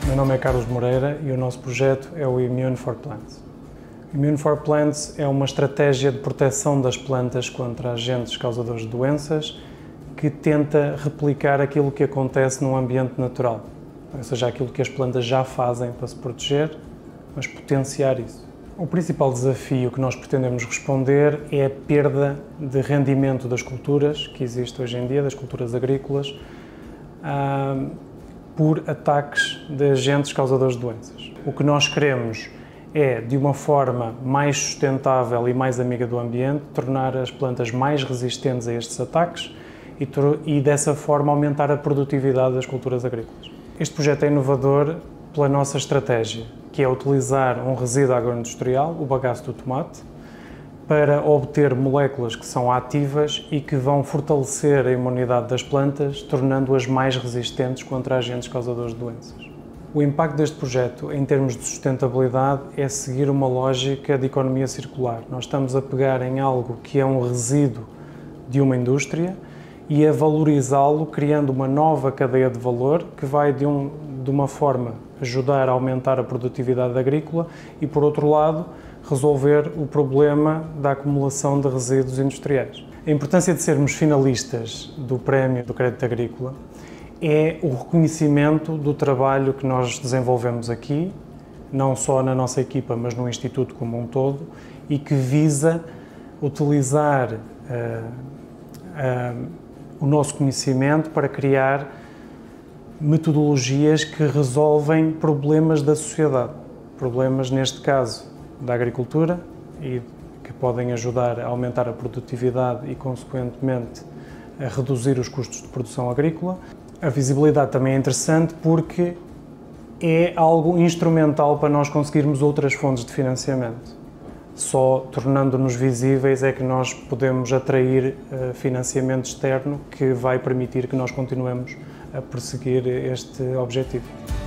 Meu nome é Carlos Moreira e o nosso projeto é o Immune for Plants. Immune for Plants é uma estratégia de proteção das plantas contra agentes causadores de doenças que tenta replicar aquilo que acontece num ambiente natural, ou seja, aquilo que as plantas já fazem para se proteger, mas potenciar isso. O principal desafio que nós pretendemos responder é a perda de rendimento das culturas que existe hoje em dia, das culturas agrícolas, por ataques de agentes causadores de doenças. O que nós queremos é, de uma forma mais sustentável e mais amiga do ambiente, tornar as plantas mais resistentes a estes ataques e dessa forma aumentar a produtividade das culturas agrícolas. Este projeto é inovador pela nossa estratégia, que é utilizar um resíduo agroindustrial, o bagaço do tomate, para obter moléculas que são ativas e que vão fortalecer a imunidade das plantas, tornando-as mais resistentes contra agentes causadores de doenças. O impacto deste projeto, em termos de sustentabilidade, é seguir uma lógica de economia circular. Nós estamos a pegar em algo que é um resíduo de uma indústria e a valorizá-lo, criando uma nova cadeia de valor que vai, de uma forma, ajudar a aumentar a produtividade agrícola e, por outro lado, resolver o problema da acumulação de resíduos industriais. A importância de sermos finalistas do Prémio do Crédito Agrícola é o reconhecimento do trabalho que nós desenvolvemos aqui, não só na nossa equipa, mas no Instituto como um todo, e que visa utilizar o nosso conhecimento para criar metodologias que resolvem problemas da sociedade, problemas, neste caso, da agricultura, e que podem ajudar a aumentar a produtividade e, consequentemente, a reduzir os custos de produção agrícola. A visibilidade também é interessante porque é algo instrumental para nós conseguirmos outras fontes de financiamento. Só tornando-nos visíveis é que nós podemos atrair financiamento externo que vai permitir que nós continuemos a perseguir este objetivo.